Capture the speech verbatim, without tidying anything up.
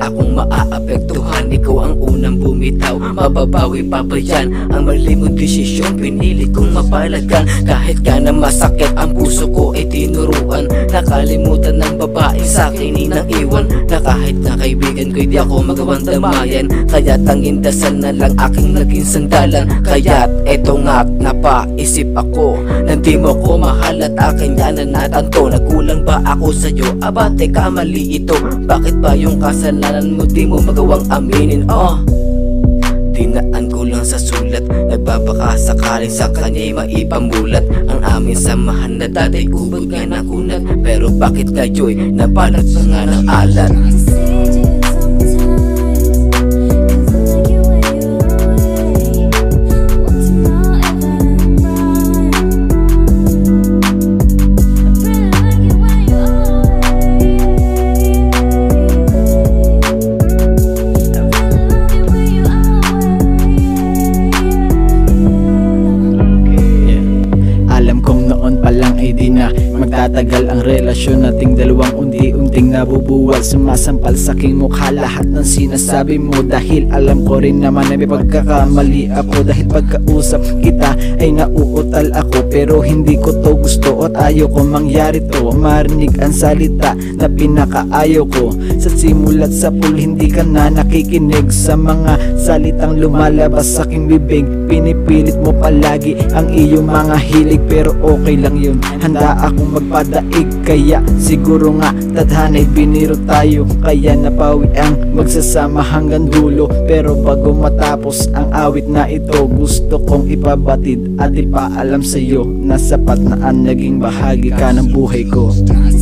akong maaapektuhan. Ikaw ang unang bumitaw, mababawi pa ba yan? Ang mali mong desisyon, pinili kong mapalagan. Kahit ka na masakit, ang puso ko ay tinuruan. Nakalimutan ng babae sa'kin inang iwan, na kahit na kaibigan ko'y di ako magawang damayan. Kaya't tanging dasal na lang aking naging sandalan. Kaya't eto nga't napaisip ako, nang di mo ko mahal at akin yan na natanto. Nagkulang ba ako sa'yo? Aba teka, mali ito. Bakit ba yung kasalanan mo di mo magawang aminin? Oh, dinaan ko lang sa sulat, nagbabaka sakaling sa kanya'y maipamulat. Ang aming samahan na dati ubod nga nakunat, pero bakit ngayon nabalat pa nga ng alat? Magtatagal ang relasyon nating dalawang, unti-unting nabubuwal. Sumasampal sa aking mukha lahat ng sinasabi mo, dahil alam ko rin naman na may pagkakamali ako. Dahil pagkausap kita ay nauutal ako, pero hindi ko to gusto at ayaw ko mangyari to. Marinig ang salita na pinakaayaw ko. Sa simulat sa pool hindi ka na nakikinig sa mga salitang lumalabas sa aking bibig. Pinipilit mo palagi ang iyong mga hilig, pero okay lang yun, handa akong magpadaig. Kaya siguro nga tadhana'y biniro tayo, kaya napawi ang magsasama hanggang dulo. Pero bago matapos ang awit na ito, gusto kong ipabatid at ipaalam sa'yo na sapat na ang naging bahagi ka ng buhay ko.